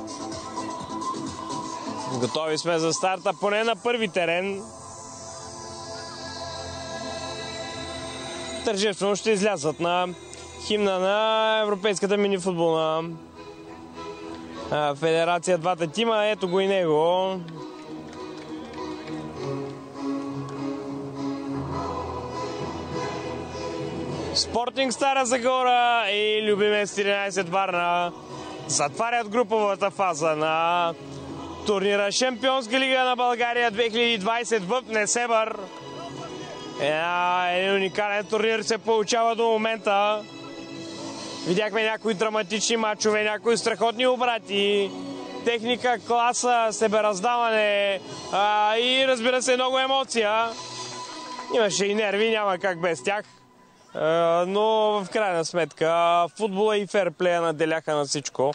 Готови сме за старта, поне на първи терен. Тържествено ще излязат на химна на Европейската минифутболна федерация. Двата тима, ето го и него. Спортинг Стара Загора и Любимец 14 Варна затварят груповата фаза на турнира Шампионска лига на България 2020 в Несебър. Един уникален турнир се получава до момента. Видяхме някои драматични мачове, някои страхотни обрати, техника, класа, себераздаване и разбира се много емоция. Имаше и нерви, няма как без тях. Но в крайна сметка футбола и ферплея наделяха на всичко.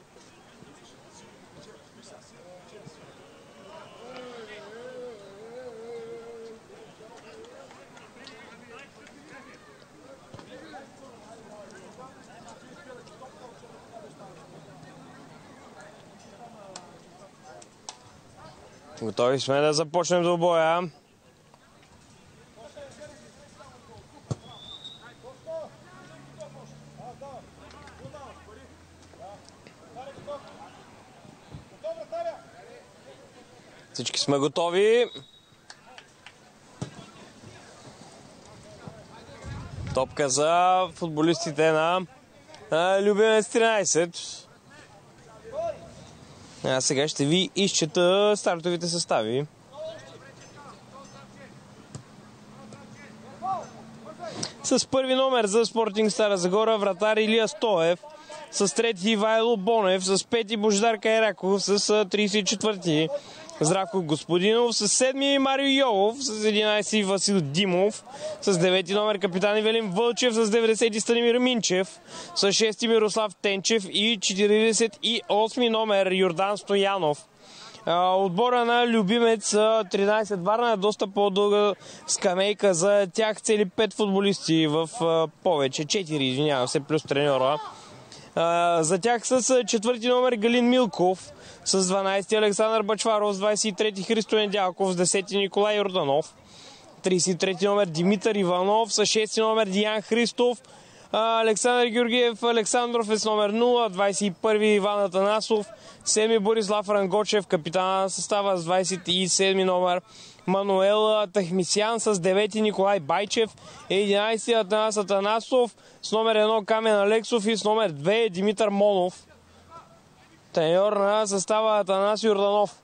Готови сме да започнем до боя. Всички сме готови. Топка за футболистите на Любимец 13. А сега ще ви изчета стартовите състави. С първи номер за Спортинг Стара Загора вратар Илия Стоев, с трети Ивайло Бонев, с пети Божидар Кайраков, с 34-ти Здравко Господинов, с седми Марио Йолов, с 11 Васил Димов, с 9 номер капитан Ивелин Вълчев, с 90 Станимир Минчев, с 6 Мирослав Тенчев и 48 номер Йордан Стоянов. Отбора на Любимец 13 Варна е доста по-дълга скамейка. За тях цели 5 футболисти в повече. 4, извинявам се, плюс треньора. За тях с четвърти номер Галин Милков, с 12 Александър Бачваров, с 23 Христо Недялков, с 10 Николай Йорданов, 33 номер Димитър Иванов, с 6 номер Диан Христов, Александър Георгиев Александров е с номер 0, 21 Иван Атанасов, 7 Борислав Рангочев, капитана на състава с 27 номер Мануел Тахмисян, с 9 Николай Байчев, 11 Атанас Атанасов, с номер 1 Камен Алексов и с номер 2 Димитър Монов. Треньор на състава Атанас Йорданов.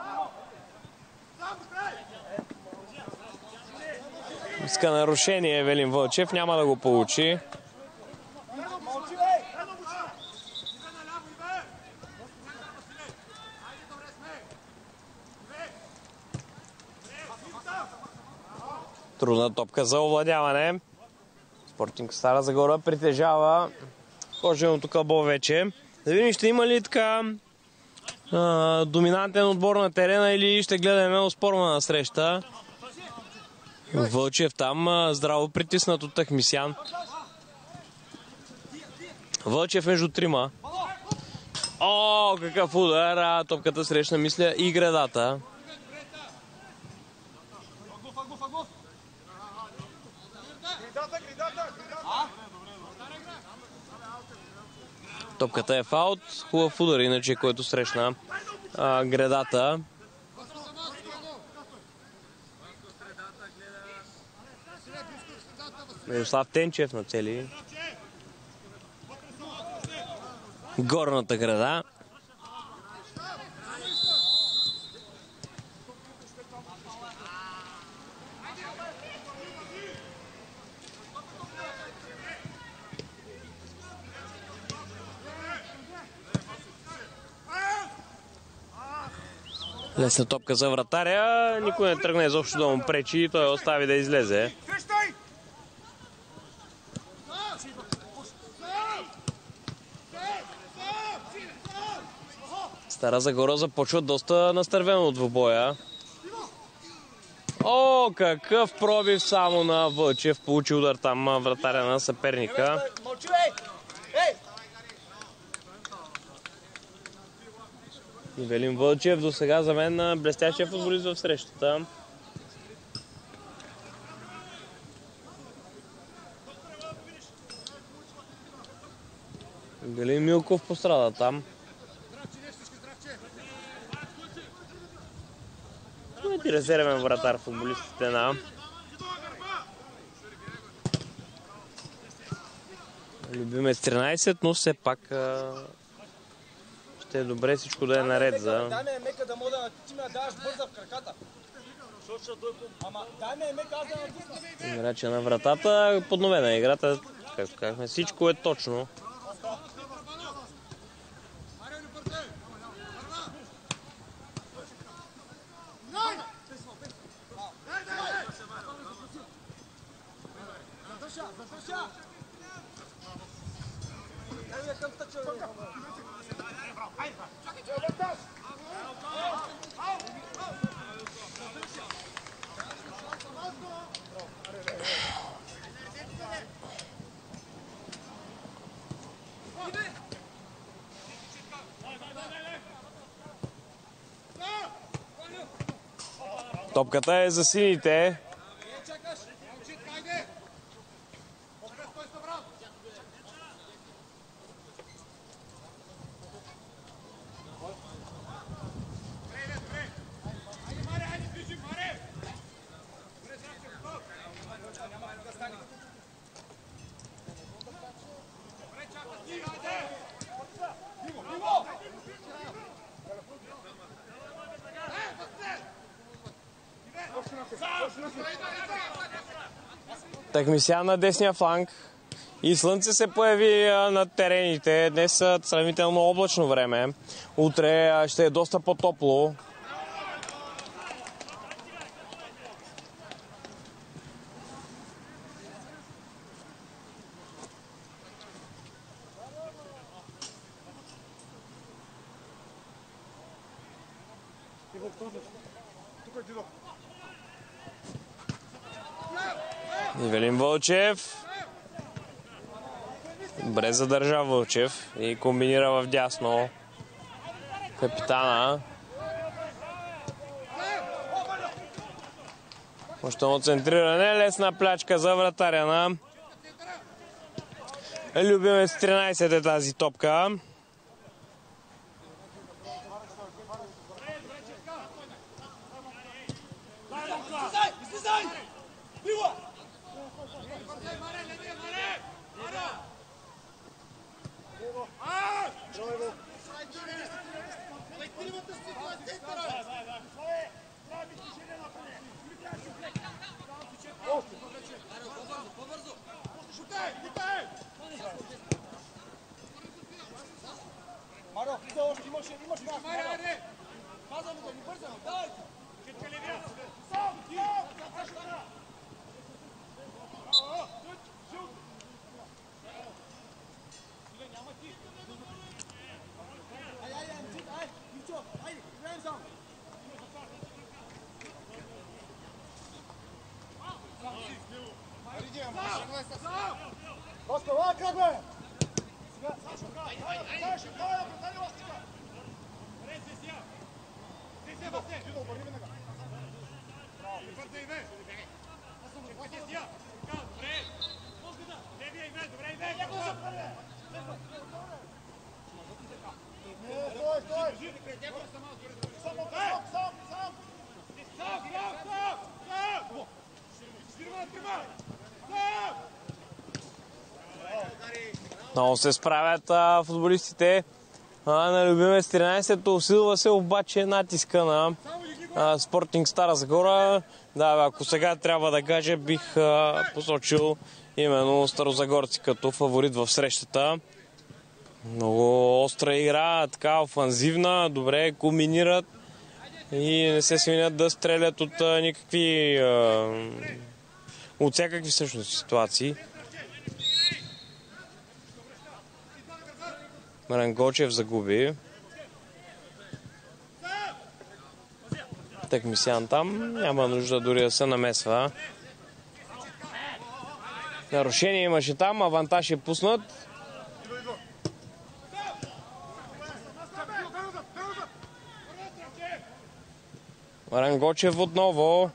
Иска нарушение Евелин Вълчев, няма да го получи. Трудна топка за овладяване. Спортинг Стара Загора притежава коженото кълбо вече. Да видим, ще има ли така доминантен отбор на терена или ще гледаме оспорвана среща. Вълчев там здраво притиснат от Тахмисян. Вълчев между трима. О, какъв удар! Топката срещна, мисля, и гредата. Топката е фаут. Хубав удар, иначе, който срещна гредата. Мирослав Тенчев на цели горната града. Лесна топка за вратаря. Никой не тръгне изобщо да му пречи. Той остави да излезе. Стара Загора започва доста настървено от двубоя. О, какъв пробив само на Вълчев. Получи удар там вратаря на съперника. Ивелин Вълчев до сега за мен блестящия футболист в срещата. Галин Милков пострада там. И резервен вратар футболистите на Любимец 13, но все пак ще е добре всичко да е наред за... Дай ме мека да мога да ти ме даваш бърза в краката. Ама дай ме мека аз да напусна. Играча на вратата, подновена играта, както казахме, всичко е точно. Топката е за сините. Такмисян на десния фланг. И слънце се появи на терените. Днес е сравнително облачно време. Утре ще е доста по-топло. Ивелин Вълчев. Добре задържа Вълчев и комбинира в дясно капитана. Още центриране, лесна плячка за вратаря на Любимец 13 е тази топка. Много се справят футболистите на Любимец 13. Усилва се обаче натиска на Спортинг Стара Загора. Да, ако сега трябва да кажа, бих посочил именно старозагорци като фаворит в срещата. Много остра игра, така офанзивна, добре комбинират и не се свинят да стрелят от никакви от всякакви всъщност ситуации. Рангочев загуби. Такмисян там. Няма нужда дори да се намесва. Нарушение имаше там. Авантаж е пуснат. Рангочев отново.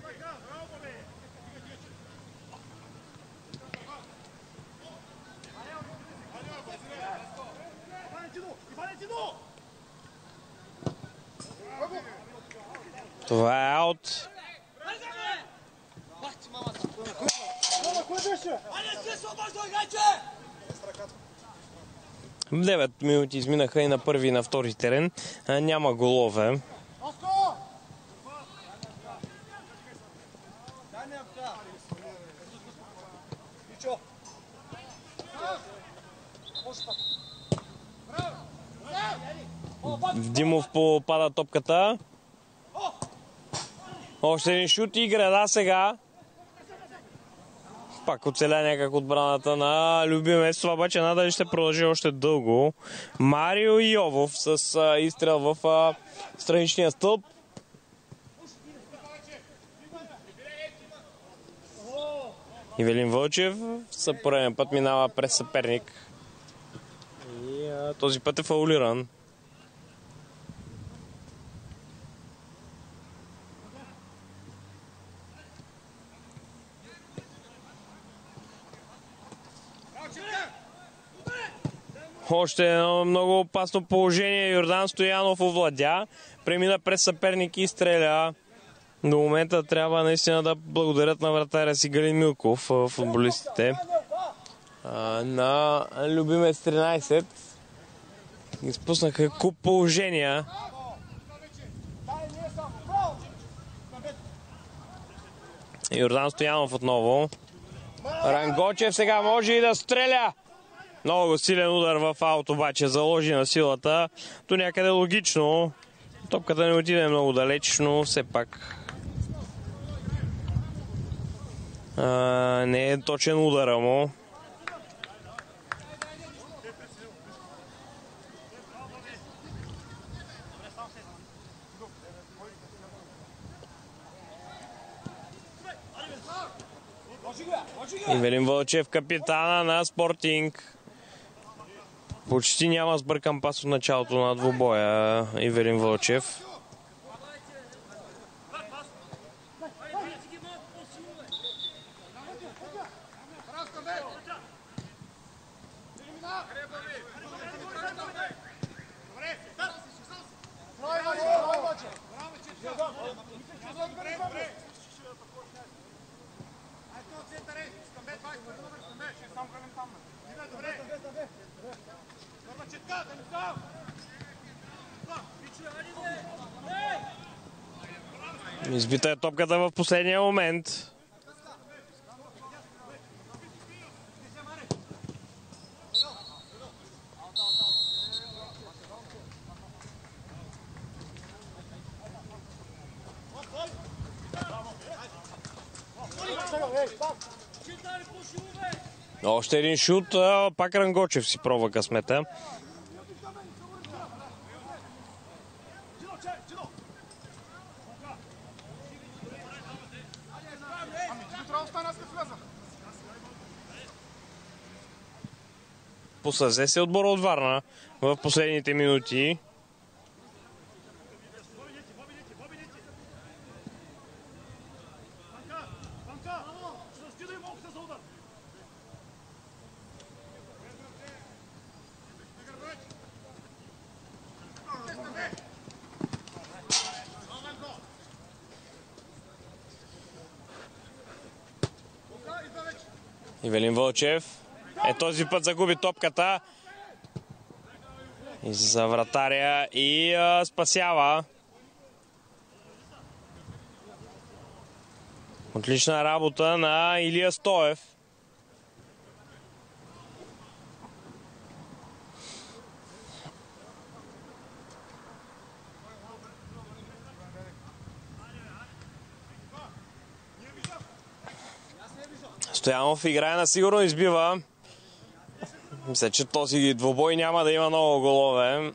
Това е аут. 9 минути изминаха и на първи и на втори терен. Няма голове. Димов попада топката. Още един шут и града сега. Пак оцеля някак отбраната на любимец. Това обаче надали ще продължи още дълго. Марио Йовов с изстрел в страничния стълб. Ивелин Вълчев за пореден път минава през съперник. И този път е фаулиран. Още едно много опасно положение. Йордан Стоянов овладя. Премина през съперник и стреля. До момента трябва наистина да благодарят на вратаря си Галин Милков, футболистите. На любимец 13. Изпуснаха куп положения. Йордан Стоянов отново. Рангочев сега може и да стреля. Много силен удар в аут, обаче заложи на силата. То някъде логично. Топката не отиде много далеч, но все пак не е точен удара му. Ивелин Вълчев, капитана на Спортинг. Почти няма сбъркан пас от началото на двубоя. Ивелин Вълчев. Избита е топката в последния момент. Още един шут, пак Рангочев си пробва късмета. Посъзе се отбора от Варна в последните минути. Ивелин Вълчев. Този път загуби топката. И за вратаря и спасява. Отлична работа на Илия Стоев. Стоянов играе на сигурно, избива. Мисля, че този двубой няма да има много голове.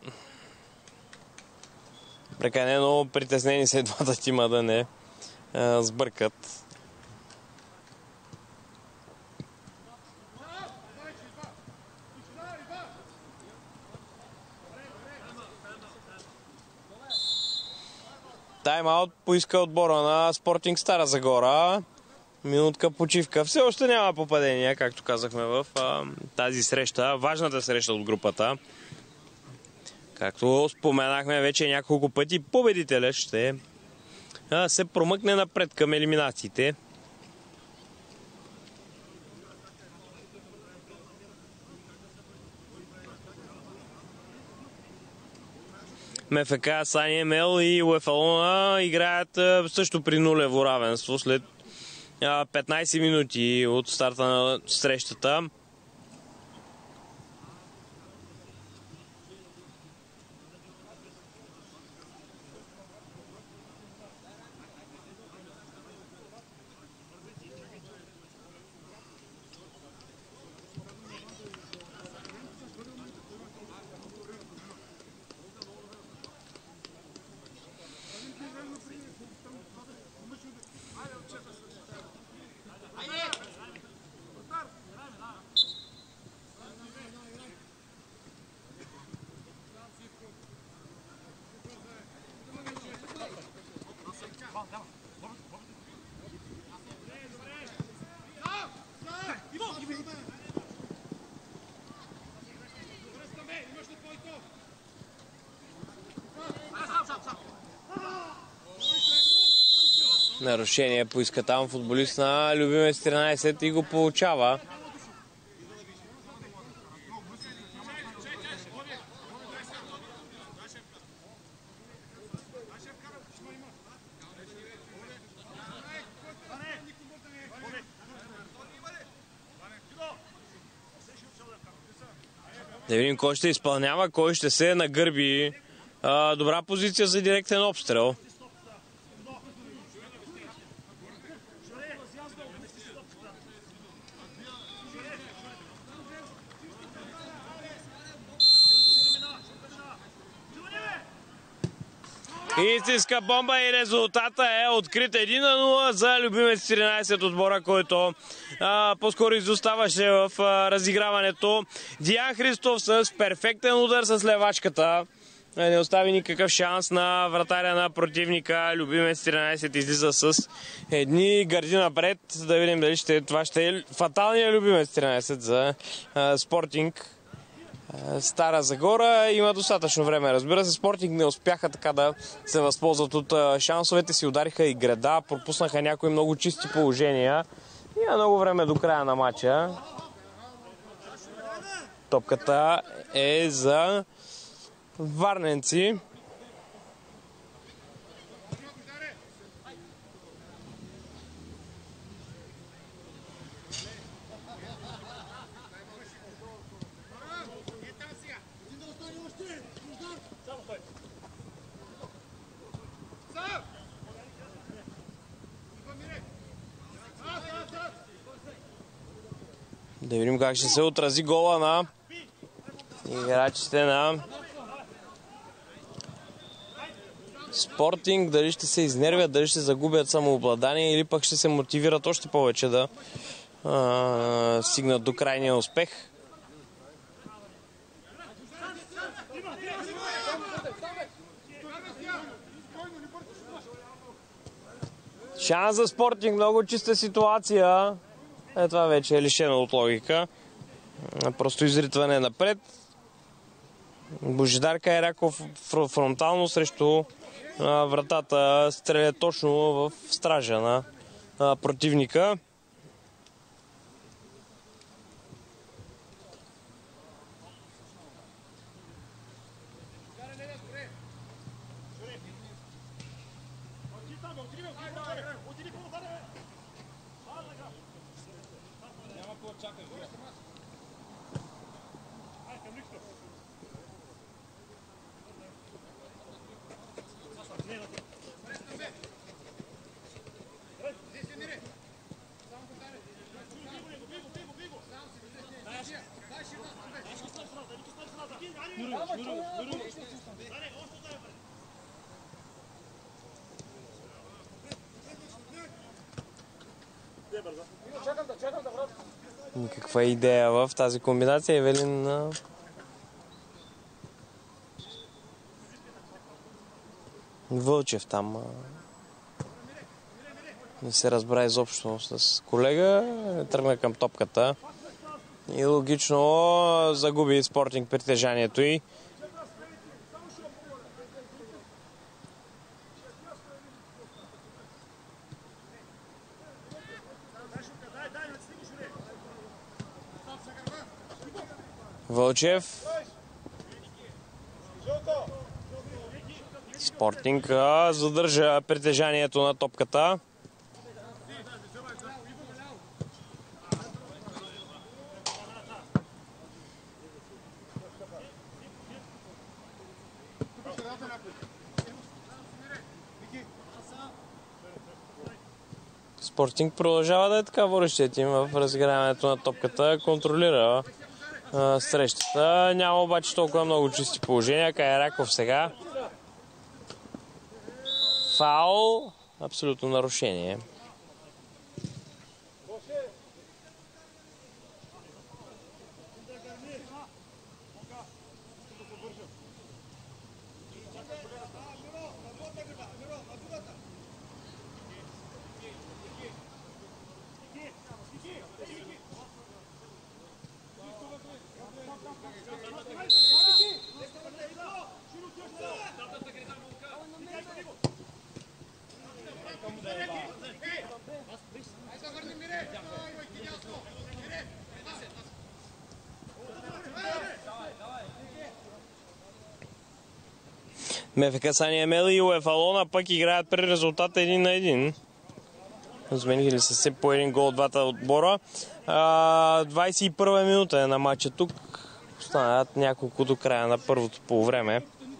Прекалено притеснени са двата тима да не сбъркат. Тайм-аут поиска отбора на Спортинг Стара Загора. Минутка почивка. Все още няма попадения, както казахме в тази среща. Важната среща от групата. Както споменахме вече няколко пъти, победителя ще се промъкне напред към елиминациите. МФК, Сани Емел и Уефалона играят също при нулево равенство след 15 минути от старта на срещата. Нарушение поиска там футболист на Любимец 13 и го получава. Да видим кой ще изпълнява, кой ще се нагърби. Добра позиция за директен обстрел. Истинска бомба и резултата е открит 1-0 за Любимец 14 отбора, който по-скоро изоставаше в разиграването. Диан Христов с перфектен удар с левачката. Не остави никакъв шанс на вратаря на противника. Любимец 13 излиза с едни гърди напред. Да видим дали това ще е фаталният Любимец 13 за Спортинг Стара Загора. Има достатъчно време, разбира се. Спортинг не успяха така да се възползват от шансовете си. Удариха и греда, пропуснаха някои много чисти положения. Има много време до края на матча. Топката е за варненци. Да видим как ще се отрази гола на играчите на Спортинг. Дали ще се изнервят, дали ще загубят самообладание или пък ще се мотивират още повече да стигнат до крайния успех. Шанс за Спортинг, много чиста ситуация. Това вече е лишено от логика. Просто изритване напред. Божидар Кайраков фронтално срещу вратата стреля точно в стража на противника. Никаква идея в тази комбинация. Евелин Вълчев там не се разбра изобщо с колега, тръгна към топката и логично загуби Спортинг притежанието й. Вълчев. Спортинг задържа притежанието на топката. Спортинг продължава да е така водещия тим в разиграването на топката. Контролира срещата. Няма обаче толкова много чисти положения. Кайраков сега. Фаул. Абсолютно нарушение. МФК Сани Емел и УЕФА Лона пък играят при резултата 1-1. Разменили са се по един гол от двата отбора. 21 минута е на матча тук. Останат няколко до края на първото полувреме.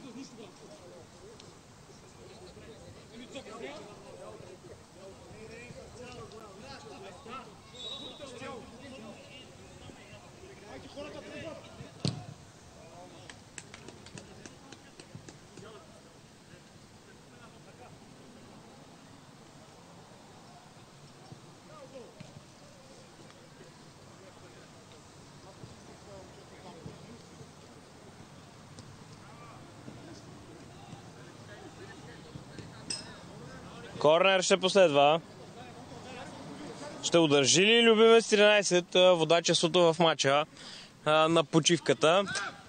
Корнер ще последва. Ще удържи ли любимец 13 водачеството в матча на почивката?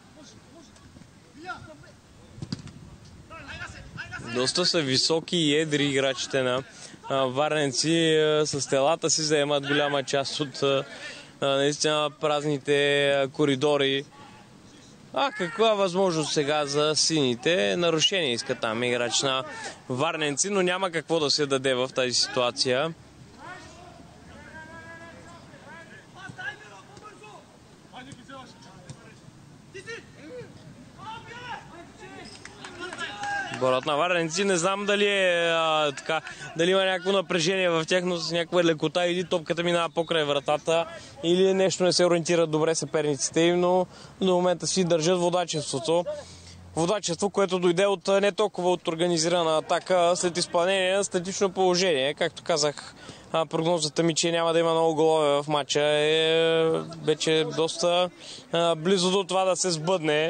Доста са високи и едри играчите на варненци. С телата си заемат голяма част от наистина празните коридори. Каква възможност сега за сините? Нарушение иска там играч на варненци, но няма какво да се даде в тази ситуация. Борът на варненци, не знам дали е така, дали има някакво напрежение в тях, но с някаква лекота или топката минава покрай вратата, или нещо не се ориентират добре съперниците им, но до момента си държат водачеството. Водачество, което дойде от не толкова от организирана атака, след изпълнение на статично положение. Както казах, прогнозата ми, че няма да има много голове в матча, е вече доста близо до това да се сбъдне.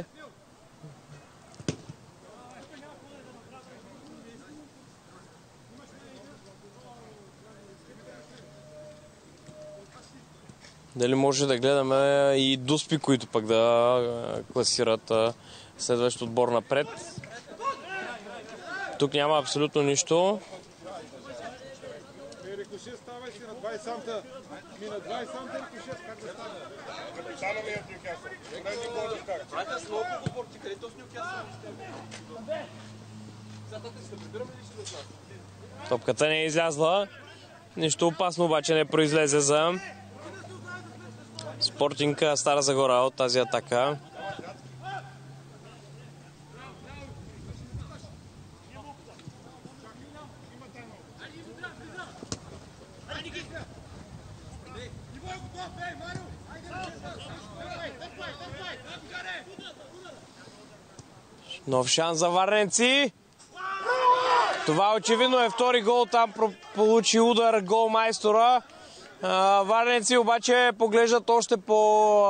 Дали може да гледаме и дуспи, които пък да класират следващ отбор напред. Тук няма абсолютно нищо. Топката не е излязла. Нищо опасно обаче не произлезе за Спортинг Стара Загора от тази атака. Нов шанс за варненци. Това очевидно е втори гол. Там получи удар гол майстора. Варненци обаче поглеждат още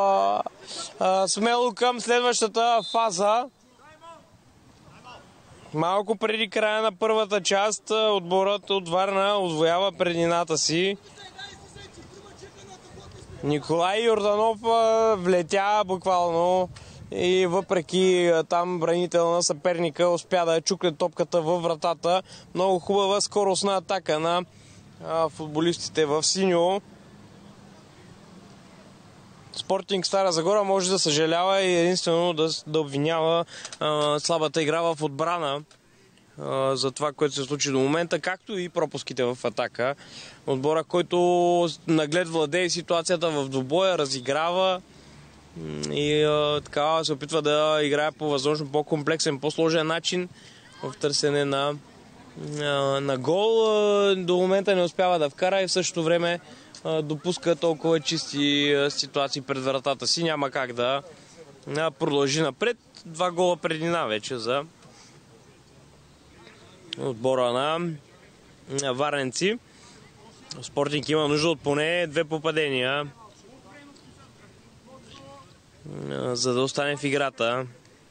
по-смело към следващата фаза. Малко преди края на първата част отборът от Варна отвоява предината си. Николай Йорданов влетя буквално и въпреки там бранител на съперника успя да чукне топката във вратата. Много хубава скоростна атака на футболистите в синьо. Спортинг Стара Загора може да съжалява и единствено да обвинява слабата игра в отбрана за това, което се случи до момента, както и пропуските в атака. Отбора, който наглед владее ситуацията в двубоя, разиграва и така се опитва да играе по възможно по-комплексен, по-сложен начин в търсене на гол. До момента не успява да вкара и в същото време допуска толкова чисти ситуации пред вратата си. Няма как да продължи напред. 2 гола предина вече за отбора на варненци. Спортинг има нужда от поне 2 попадения, за да остане в играта.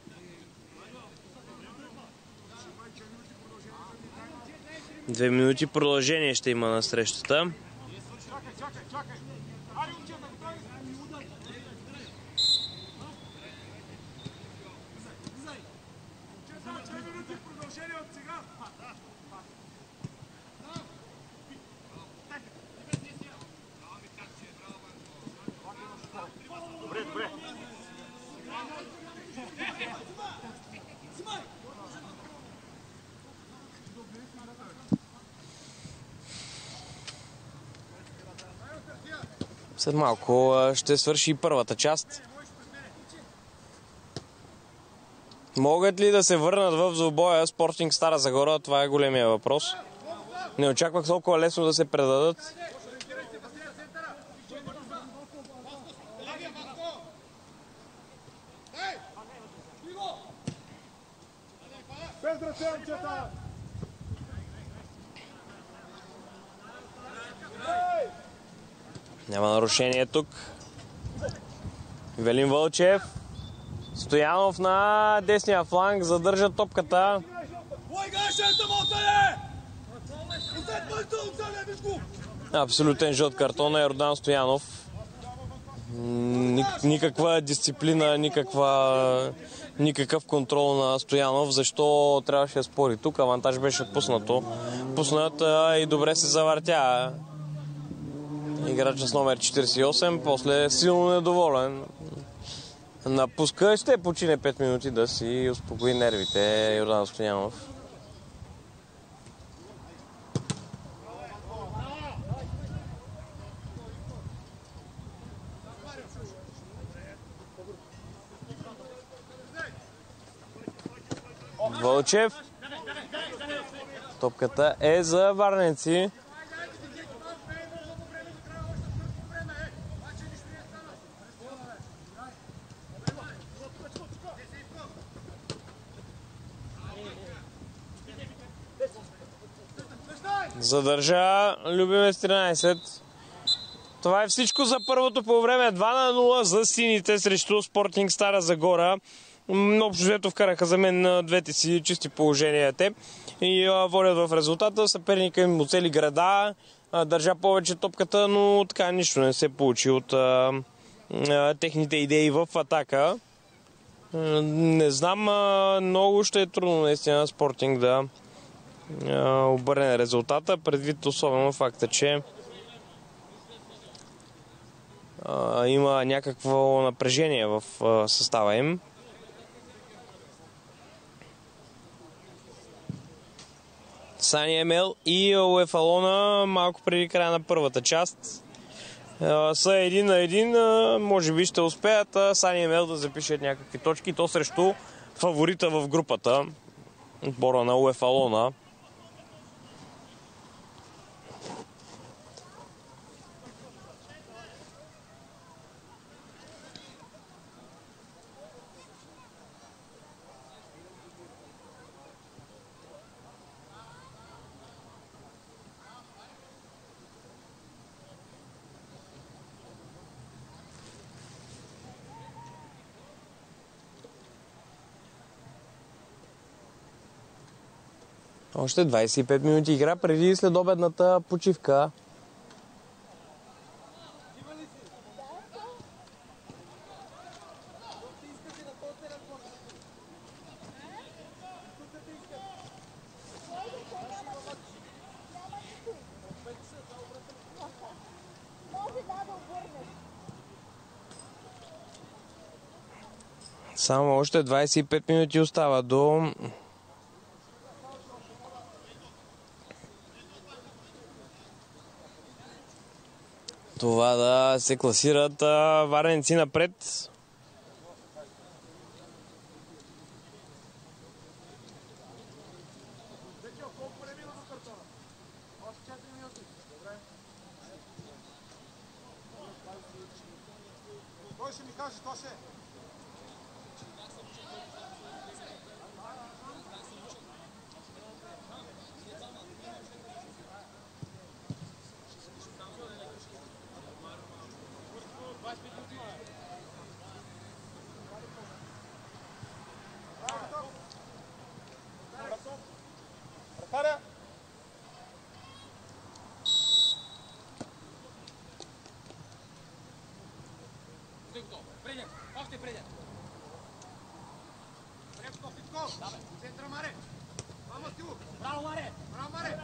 Две минути продължение ще има на срещата. След малко ще свърши и първата част. Могат ли да се върнат в двубоя Спортинг Стара Загора? Това е големия въпрос. Не очаквах толкова лесно да се предадат. Няма нарушение тук. Велин Вълчев. Стоянов на десния фланг задържа топката. Абсолютен жълт картон на Йордан Стоянов. Никаква дисциплина, никакъв контрол на Стоянов. Защо трябваше да спори тук? Авантаж беше пуснат и добре се завъртя играча с номер 48. После силно недоволен. Напуска, ще почине 5 минути да си успокои нервите Йордан Стоянов. Вълчев. Топката е за варненци. Задържа Любимец 13. Това е всичко за първото по време. 2-0 за сините срещу Спортинг Стара Загора. Общо взето вкараха за мен двете си чисти положения те и водят в резултата. Съперника им оцели града, държа повече топката, но така нищо не се получи от техните идеи в атака. Не знам, много ще е трудно наистина Спортинг да обърне резултата, предвид особено факта, че има някакво напрежение в състава им. Сани Емел и Уефалона малко преди края на първата част са 1-1. Може би ще успеят Сани Емел да запишат някакви точки, то срещу фаворита в групата, отбора на Уефалона. Още 25 минути игра преди следобедната почивка. Само още 25 минути остава до това да се класират варненци напред. Той ще ми каже, това ще е. Ръкаря! Преден! Още преден! Препко, Фитко! Центра, Маре! Мамо, Стилу! Браво, Маре! Браво, Маре!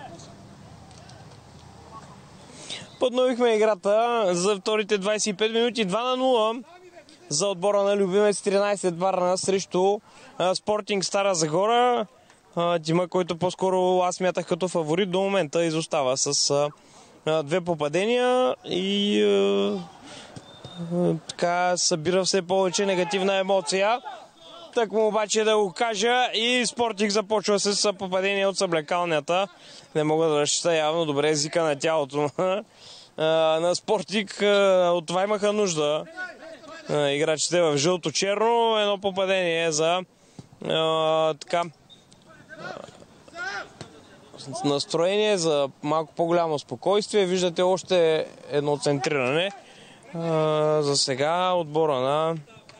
Подновихме играта за вторите 25 минути. 2-0 за отбора на Любимец 13 Варна срещу Спортинг Стара Загора. Тима, който по-скоро аз смятах като фаворит, до момента изостава с две попадения и така събира все повече негативна емоция. Так му обаче да го кажа и Спортинг започва с попадение от съблекалнята. Не мога да разчита явно добре езика на тялото на Спортинг. От това имаха нужда играчите в жълто-черно. Едно попадение за така настроение, за малко по-голямо спокойствие. Виждате още едно центриране. За сега отбора на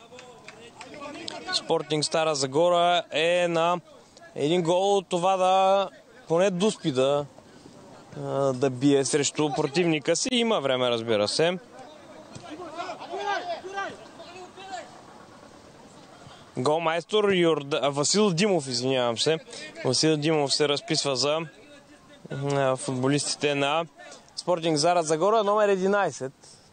Спортинг Стара Загора е на един гол от това да поне дуспи да бие срещу противника си. Има време, разбира се. Голмайстор Васил Димов, извинявам се. Васил Димов се разписва за футболистите на Спортинг Стара Загора, номер 11.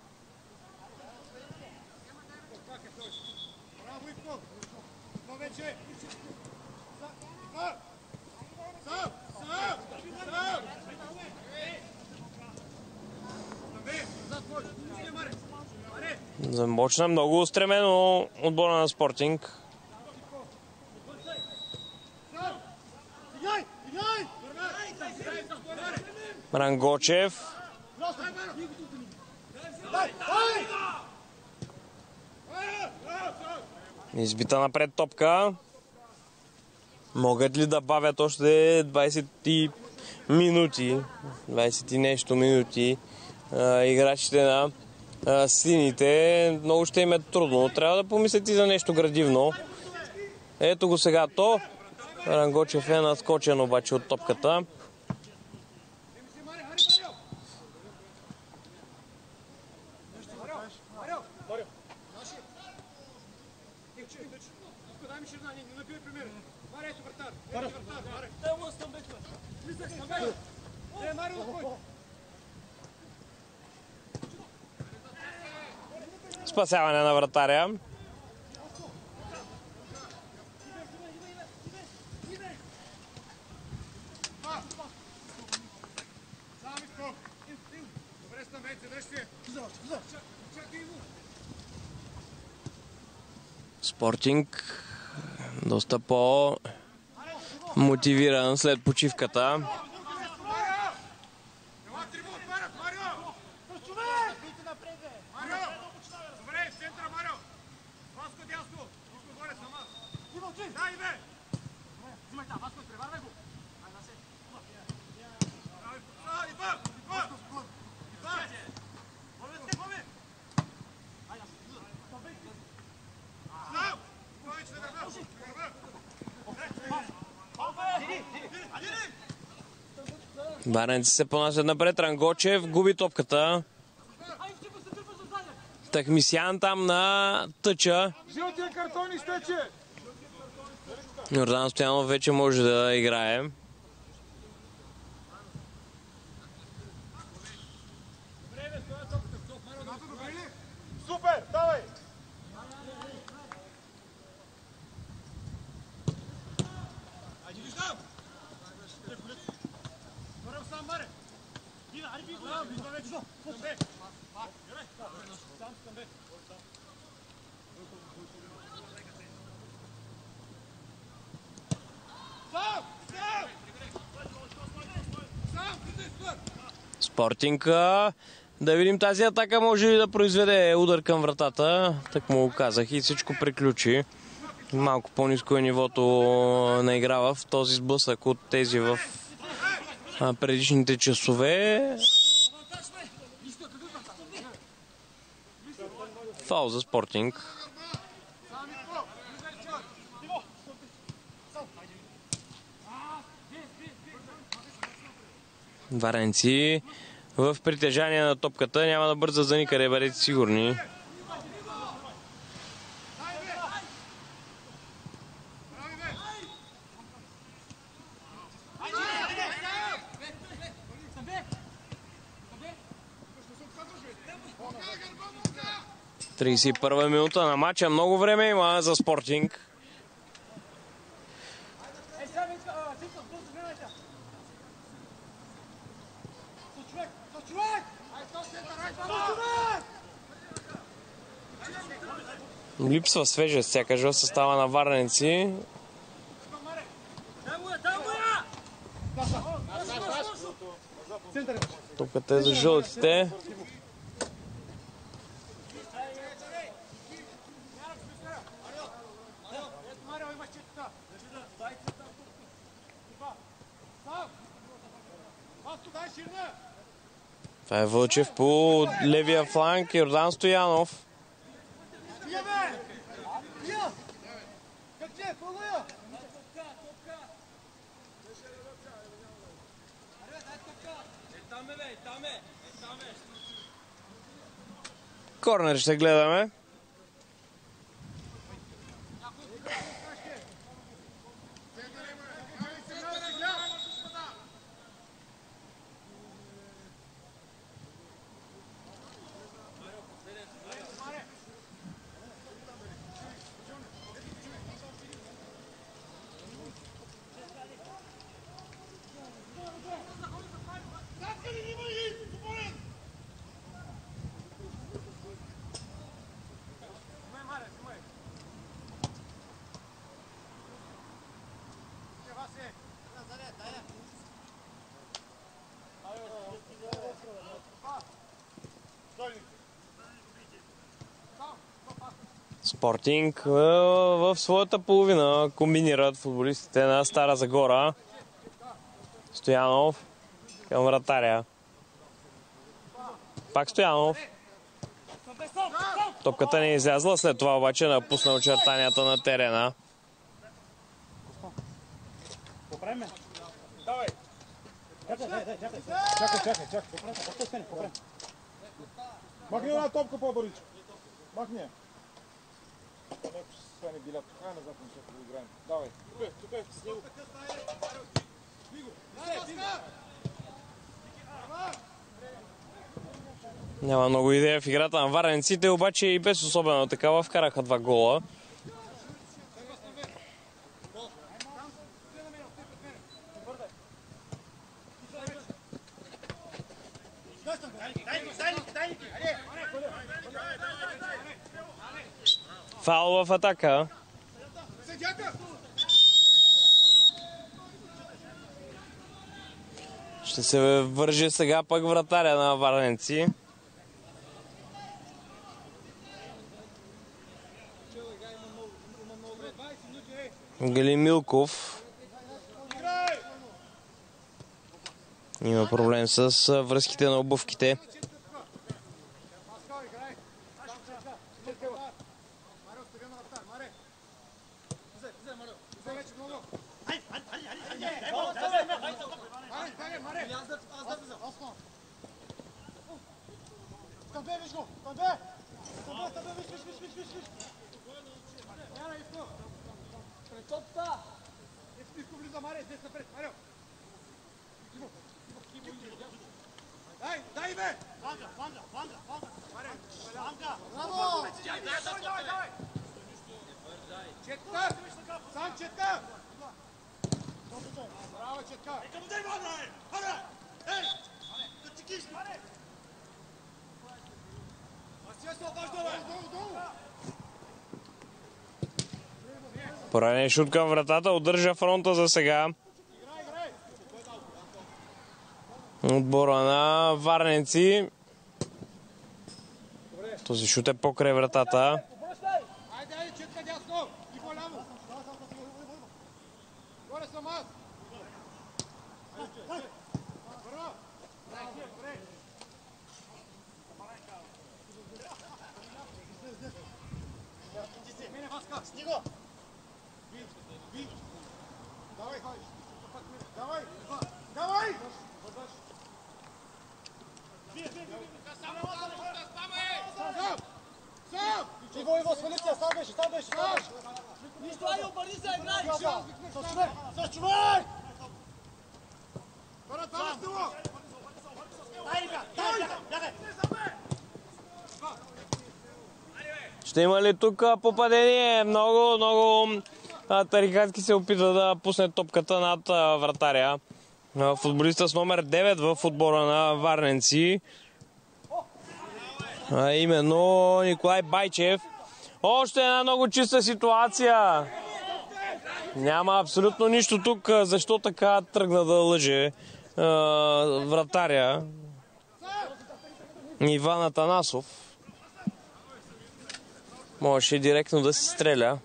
Започна много устремено отбора на Спортинг. Рангочев. Избита напред топка. Могат ли да бавят още 20 минути? 20 и нещо минути играчите на сините? Много ще им е трудно. Трябва да помислят и за нещо градивно. Ето го сега то. Рангочев е наскочен обаче от топката. Спасяване на вратаря. Спортинг доста по-мотивиран след почивката. Варненци се понасят напред. Рангочев губи топката. Тахмисян там на тъча. Жълтия картон изтече! Йордан Стоянов вече може да играе. Супер! Давай! Спортинг. Да видим тази атака може ли да произведе удар към вратата. Так му го казах и всичко приключи. Малко по-ниско е нивото на игра в този сблъсък от тези в предишните часове. Фаул за Спортинг. Варненци в притежание на топката. Няма да бързат за никъде, бъдете сигурни. Тридесет и първа минута на матча. Много време има за Спортинг. Липсва свежест сякаш в състава на Варненци. Топката е за жълтите. Това е Вълчев по левия фланг. Йордан Стоянов. Корнер ще гледаме. Спортинг в своята половина комбинират футболистите на Стара Загора. Стоянов към вратаря. Пак Стоянов. Топката не е излязла, след това обаче напусна очертанията на терена. Чакай. Махни една топка по-бързичко. Махни я. Някой ще стане билят. Хай назад на чака да играем. Давай. Тук с него. Няма много идея в играта на Варненците, обаче и без особена такава вкараха 2 гола. Фаул в атака. Ще се върже сега пък вратаря на Варненци. Галин Милков. Има проблем с връзките на обувките. Четка! Сам четка! Браво, четка! Поранен шут към вратата, удържа фронта за сега. Отбора на Варненци. Този шут е покрай вратата. Айде, четка дясно! И по-ляво! Горе съм аз! Стиго! Давай, ходиш! Давай! Давай! Сам! Иво, свалите, сам беше! Нищо, айде, обърни се, играй! С човек! Това с него! Ще има ли тук попадение? Много Тарикатски се опита да пусне топката над вратаря. Футболиста с номер 9 в отбора на Варненци. А именно Николай Байчев. Още една много чиста ситуация. Няма абсолютно нищо тук. Защо така тръгна да лъже вратаря Иван Атанасов? Можеше директно да се стреля.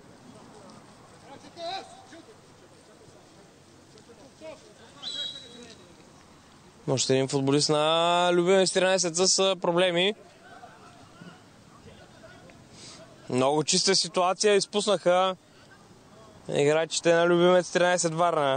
Още един футболист на Любимец 13 с проблеми. Много чиста ситуация. Изпуснаха играчите на Любимец 13 Варна.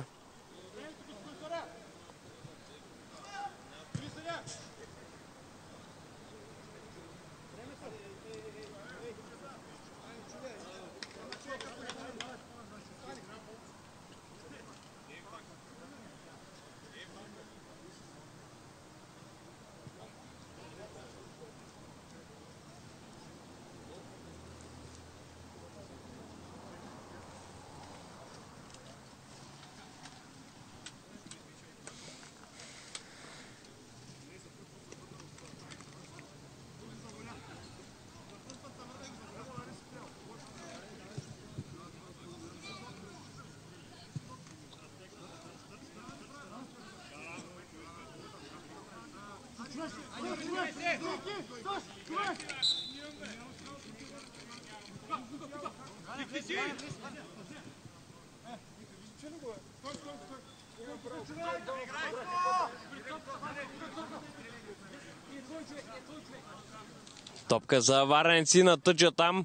Топка за Варненци на тъча там.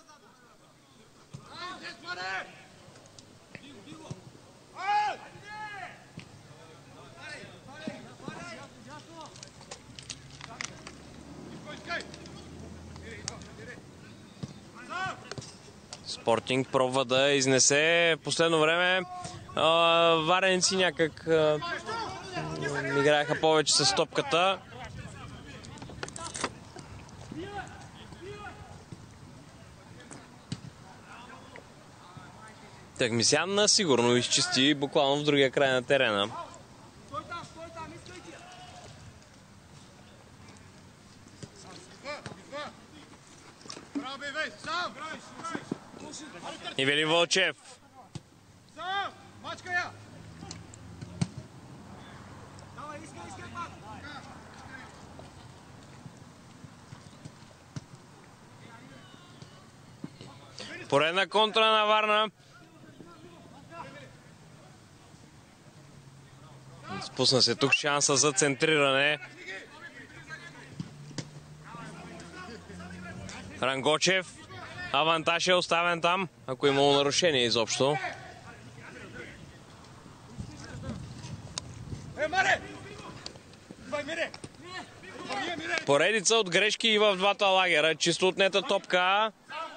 Спортинг пробва да изнесе последно време. Варненци някак играеха повече с топката. Тагмисян сигурно изчисти буквално в другия край на терена. Ивелин Вълчев. Поредна контра на Варна. Спусна се тук шанса за центриране. Рангочев. Авантаж е оставен там, ако имало нарушение изобщо. Поредица от грешки и в двата лагера. Чисто отнета топка.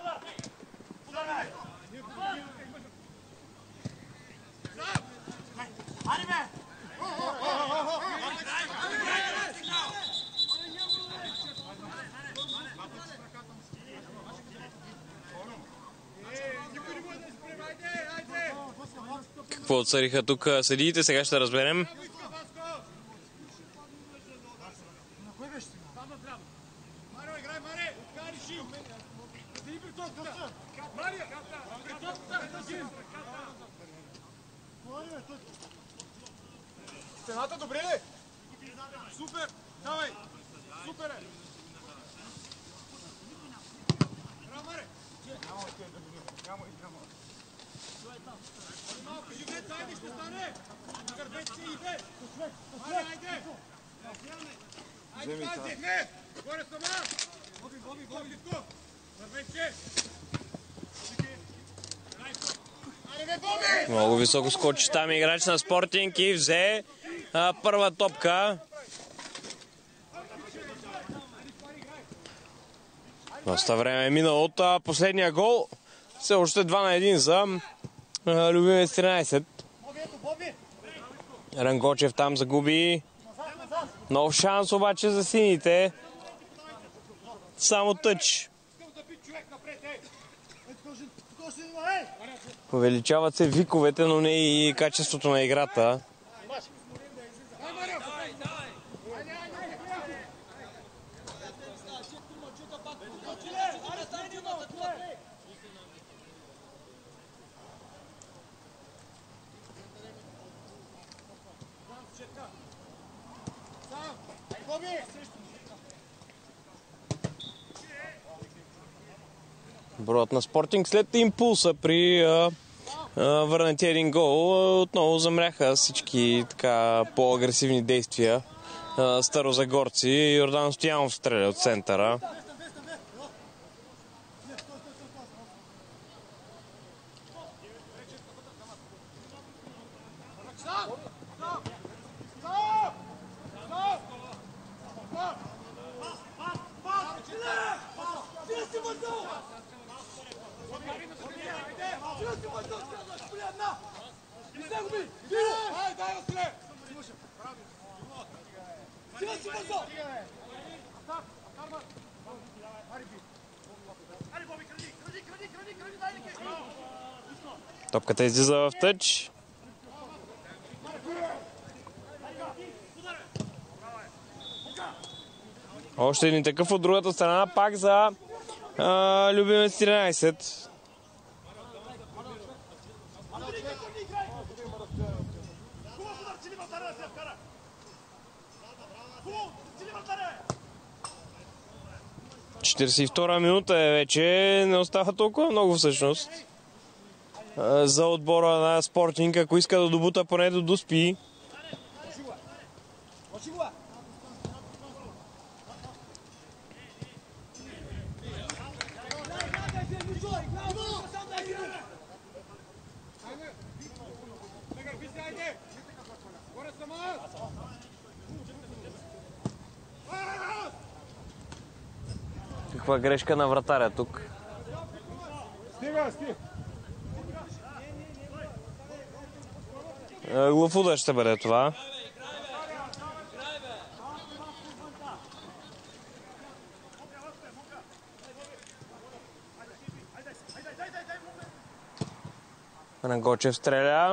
Какво отсъдиха тук съдиите, сега ще разберем. Стената добре ли? Супер! Давай! Супер е! Браво, Маре! Няма да да видим. Няма. Малко живее, айде ще стане! Гърбете се иде! Маре, айде! Айде, тази! Не! Горе сама! Боби! Гърбете! Много високо скочи там играч на Спортинг и взе първа топка. Доста време е минало от последния гол. Все още 2-1 за Любимец 13. Рангочев там загуби. Нов шанс обаче за сините. Само тъч. Увеличават се виковете, но не и качеството на играта. Броят на Спортинг след импулса при върнати един гол отново замряха всички така по-агресивни действия. Старозагорци. Йордан Стоянов стреля от центъра. Топката излиза в тъч. Още един такъв от другата страна, пак за Любимец 13. Четиридесет и втора минута е вече, не остава толкова много всъщност за отбора на Спортинг, ако иска да добута поне до Дуспи. Каква грешка на вратаря тук. Глав удар ще бъде това. Рангочев стреля.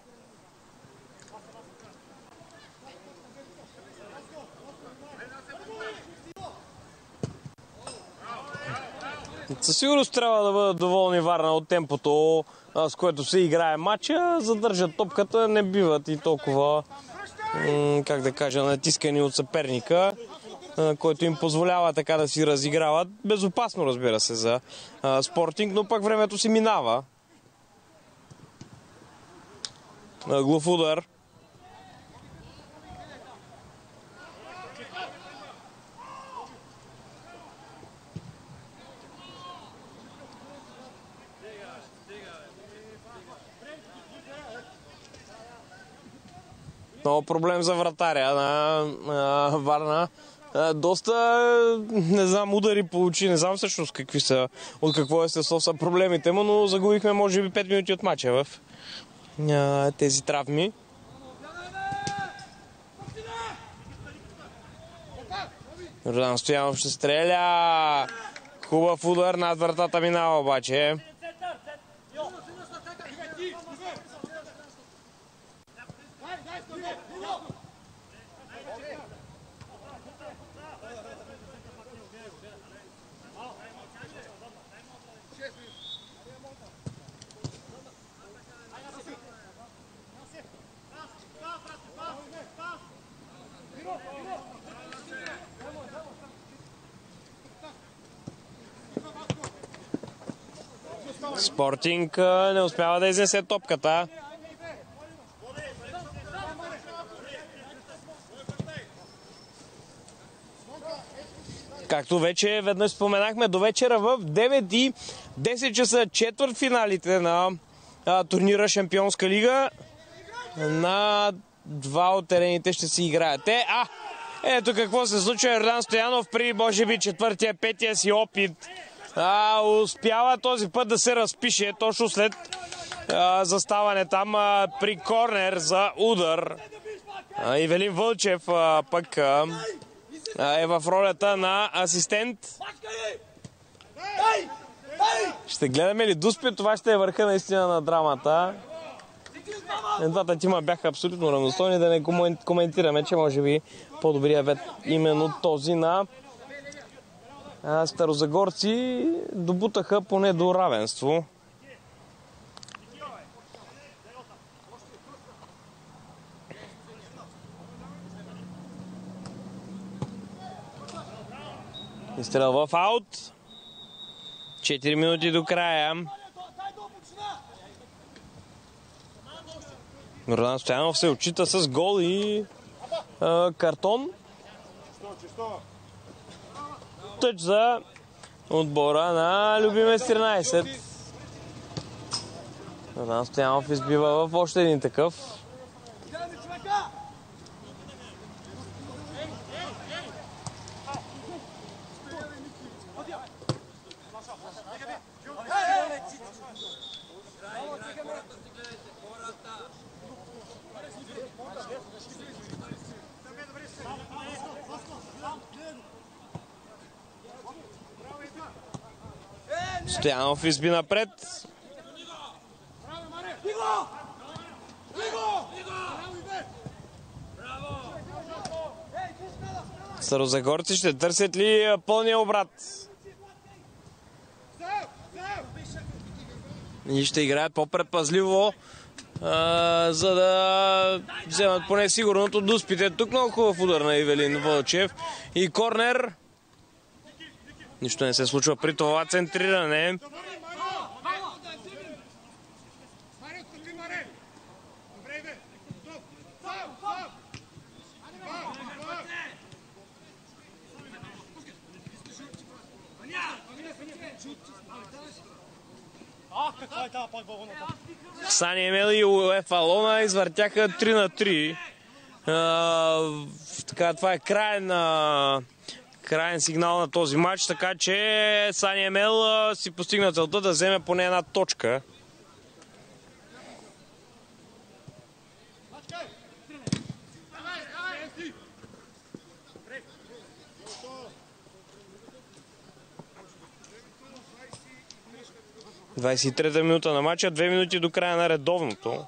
Със сигурност трябва да бъдат доволни Варна от темпото, с което се играе матча. Задържат топката, не биват и толкова, как да кажа, натискани от съперника, който им позволява така да си разиграват. Безопасно, разбира се, за Спортинг, но пък времето си минава. Глав удар. Много проблем за вратаря на Варна. доста, не знам, удари получи. Не знам всъщност какви са, от какво естество са проблемите му, но загубихме може би 5 минути от мача в тези травми. Йордан Стоянов ще стреля. Хубав удар, над вратата минава обаче. Спортинг не успява да изнесе топката. Както вече веднъж споменахме, до вечера в 9:10 часа четвъртфиналите на турнира Шампионска лига. На два от терените ще си играят. Ето какво се случва. Йордан Стоянов при може би четвъртия, петия си опит успява този път да се разпише точно след заставане там при корнер за удар. Ивелин Вълчев пък е в ролята на асистент. Ще гледаме ли дуспи? Това ще е върха наистина на драмата. Двата тима бяха абсолютно равностойни, да не коментираме, че може би по-добрият вид именно този на старозагорци добутаха поне до равенство. Изстрел в аут. 4 минути до края. Йордан Стоянов се отчита с гол и картон. Тъч за отбора на Любимец 13. Йордан Стоянов избива в още един такъв. Стоянов изби напред. Старозагорци ще търсят ли пълния обрат? И ще играят по-предпазливо, за да вземат поне сигурното дуспите. Тук много хубав удар на Ивелин Вълчев. И корнер. Нищо не се случва при това центриране. Сани Емел и УЕФА Лона извъртяха 3-3. Това е краен сигнал на този матч, така че Сани Емел си постигна целта да вземе поне една точка. Двадесет и трета минута на матча, 2 минути до края на редовното.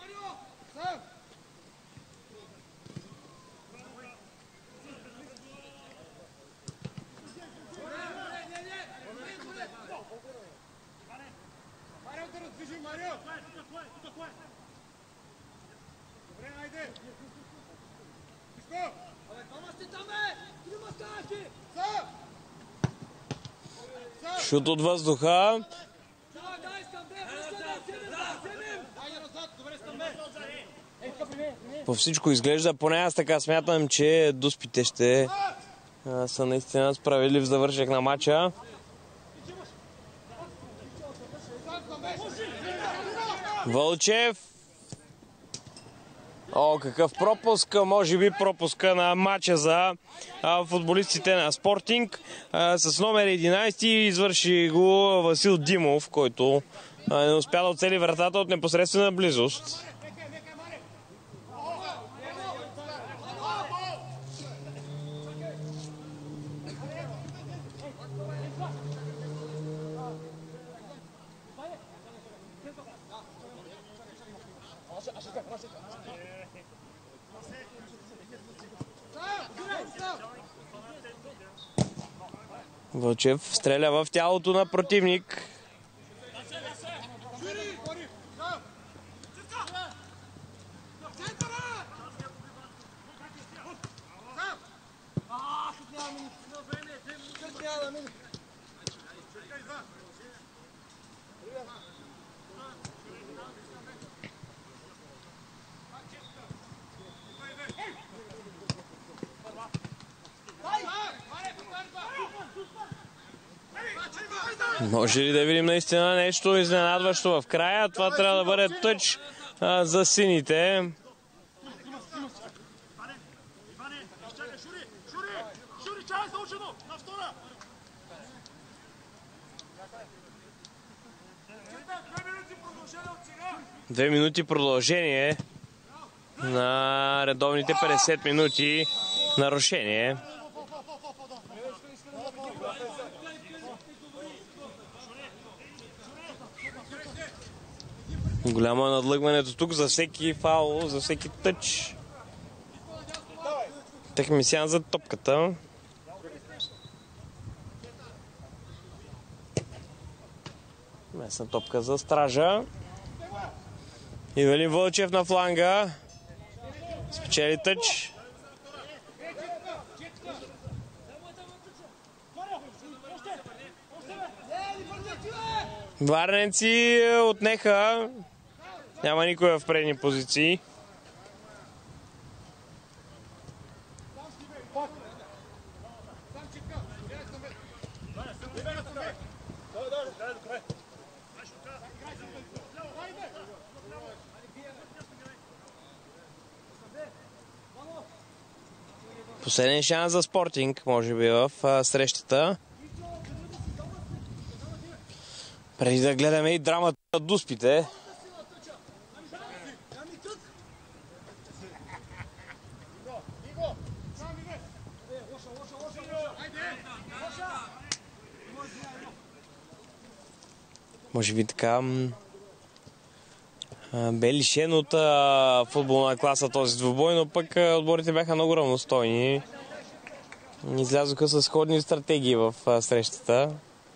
Шут от въздуха. По всичко изглежда, поне аз така смятам, че дуспите ще са наистина справедлив завършек на матча. Вълчев. О, какъв пропуск! Може би пропуска на матча за футболистите на Спортинг. С номер 11 извърши го Васил Димов, който не успя да оцели вратата от непосредствена близост. Вълчев стреля в тялото на противник. Може ли да видим наистина нещо изненадващо в края? Това трябва да бъде тъч за сините. Две минути продължение на редовните 50 минути нарушение. Голямо е надлъгването тук за всеки фаул, за всеки тъч. Техмисян за топката. Местна топка за Стража. Ивелин Вълчев на фланга. Спечели тъч. Варненци отнеха. Няма никой в предни позиции. Последен шанс за Спортинг, може би, в срещата. Преди да гледаме и драмата на дуспите. Може би така бе лишен от футболна класа този двубой, но пък отборите бяха много равностойни. Излязоха с сходни стратегии в срещата.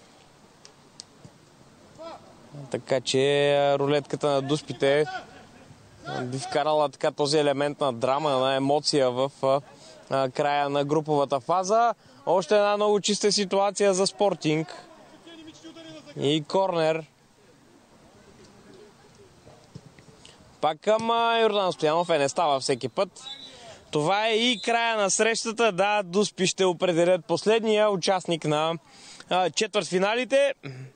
Така че рулетката на дуспите би вкарала така този елемент на драма, на емоция в края на груповата фаза. Още една много чиста ситуация за Спортинг. И корнер. Пак към Йордан Стоянов. Не става всеки път. Това е и края на срещата. Да, дуспи ще определят последния участник на четвъртфиналите.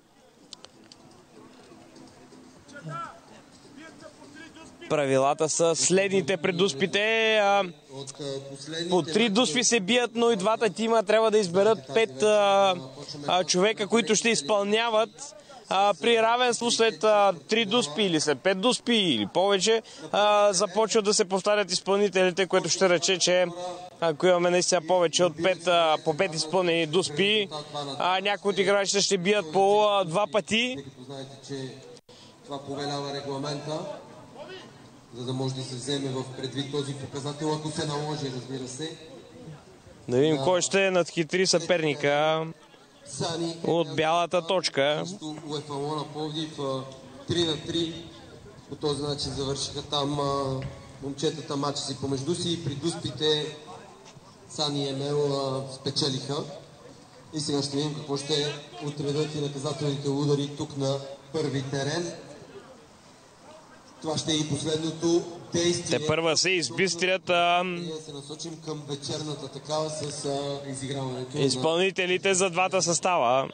Правилата са следните при дуспите. По 3 дуспи се бият, но и двата тима трябва да изберат 5 човека, които ще изпълняват при равенство след 3 дуспи или след 5 дуспи или повече. Започват да се повтарят изпълнителите, което ще рече, че ако имаме наистина повече от 5 изпълнени дуспи, някои от играчите ще бият по 2 пъти. Това повелява регламента, за да може да се вземе в предвид този показател, ако се наложи, разбира се. Да видим кой ще надхитри съперника от бялата точка. УЕФА Лона Пловдив 3-3. По този начин завършиха там момчетата матча си помежду си. При дуспите Сани и Емел спечелиха. И сега ще видим какво ще отредят и наказателните удари тук на първи терен. Това ще е и последното действие. Те първа се избистрят се насочим към вечерната такава с изиграването. Изпълнителите за двата състава.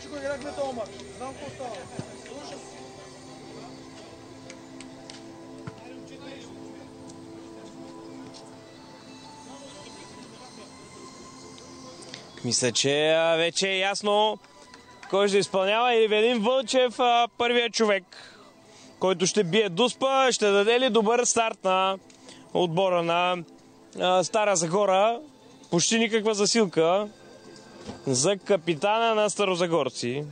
че го играхме този мач. Знам какво става. Мисля, че вече е ясно кой ще изпълнява. Ивелин Вълчев, първият човек, който ще бие Дуспа. Ще даде ли добър старт на отбора на Стара Загора? Почти никаква засилка за капитана на старозагорци.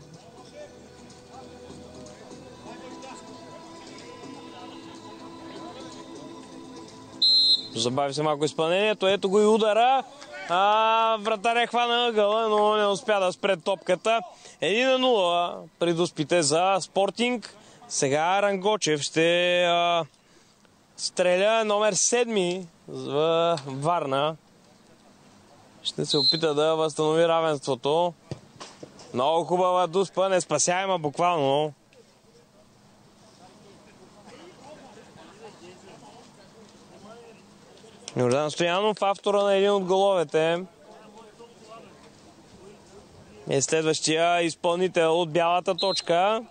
Забави се малко изпълнението. Ето го и удара. Вратаря хвана ъгъла, но не успя да спре топката. 1-0 при Дуспите за Спортинг. Сега Рангочев ще стреля номер 7 в Варна. Ще се опита да възстанови равенството. Много хубава Дуспа, неспасяема буквално. Йордан Стоянов, автора на един от головете, е следващия изпълнител от бялата точка.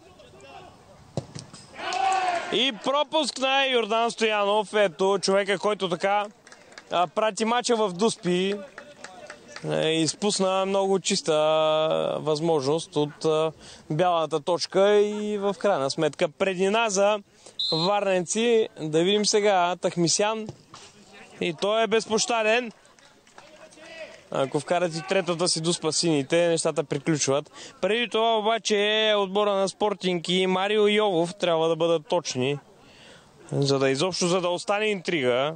И пропуск на Йордан Стоянов. Ето човека, който така прати мача в Дуспи. Изпусна много чиста възможност от бялата точка и в крайна сметка преднина за варненци. Да видим сега Тахмисян. И той е безпощаден. Ако вкарат и третата си Дуспа сините, нещата приключват. Преди това обаче отбора на Спортинг и Марио Йовов трябва да бъдат точни, за да остане интрига.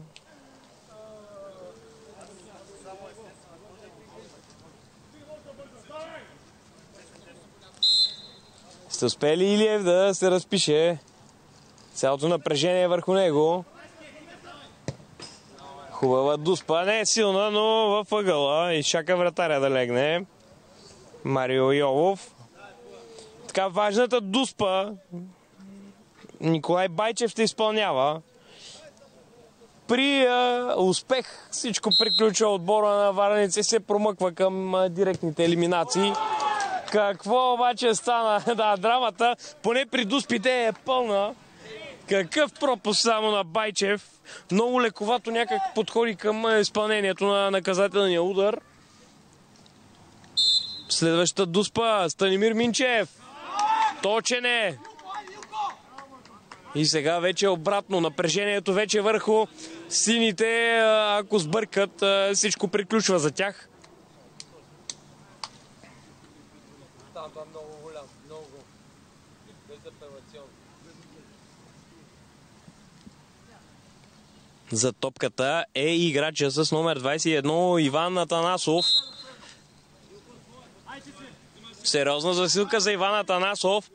Сте успели Илиев да се разпише цялото напрежение върху него. Хубава Дуспа, не е силна, но в ъгъла и чака вратаря да легне. Марио Йовов. Така важната Дуспа Николай Байчев ще изпълнява. При успех всичко приключва. Отбора на Варненци се промъква към директните елиминации. Какво обаче стана? Да, драмата поне при Дуспите е пълна. Какъв пропуск само на Байчев. Много лековато някак подходи към изпълнението на наказателния удар. Следващата Дуспа, Станимир Минчев. Точен е. И сега вече обратно. Напрежението вече върху сините. Ако сбъркат, всичко приключва за тях. Много голям. Много. Безапелационно. За топката е играча с номер 21 Иван Атанасов. Сериозна засилка за Иван Атанасов.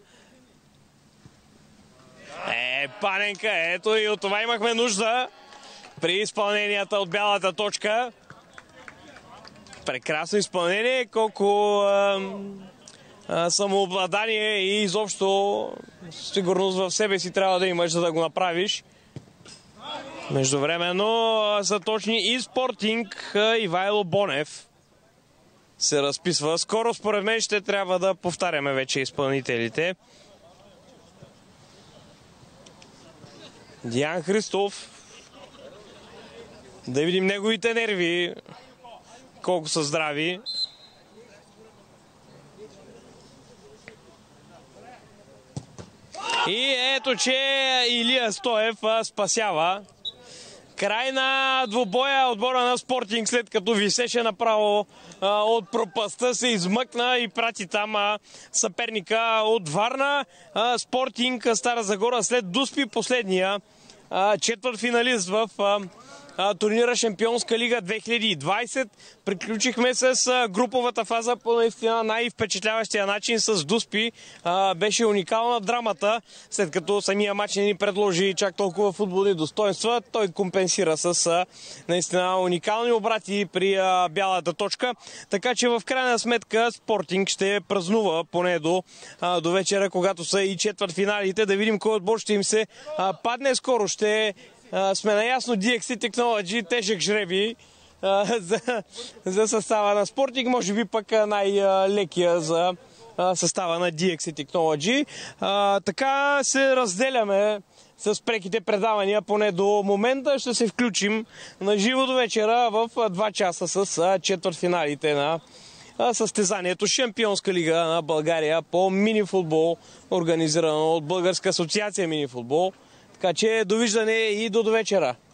Паненка, ето и от това имахме нужда при изпълненията от бялата точка. Прекрасно изпълнение, колко самообладание и изобщо сигурност в себе си трябва да имаш, за да го направиш. Междувременно са точни и Спортинг. Ивайло Бонев се разписва. Скоро според мен ще трябва да повтаряме вече изпълнителите. Диан Христов. Да видим неговите нерви колко са здрави. И ето, че Илия Стоев спасява. Край на двубоя. Отбора на Спортинг, след като висеше направо от пропаста, се измъкна и прати там съперника от Варна. Спортинг Стара Загора след Дуспи, последния четвъртфиналист в турнира Шампионска лига 2020. Приключихме с груповата фаза по наистина най-впечатляващия начин с Дуспи. Беше уникална драмата, след като самия матч не ни предложи чак толкова футболни достоинства. Той компенсира с наистина уникални обрати при бялата точка. Така че в крайна сметка Спортинг ще празнува поне до вечера, когато са и четвъртфиналите. Да видим кой отбор ще им се падне. Скоро ще сме наясно DXC Technology, тежък жреби за състава на Спортинг, може би пък най-лекия за състава на DXC Technology. Така се разделяме с преките предавания, поне до момента. Ще се включим на живо до вечера в 2 часа с четвъртфиналите на състезанието Шампионска лига на България по мини-футбол, организирано от Българска асоциация мини-футбол. Така че довиждане и до вечера.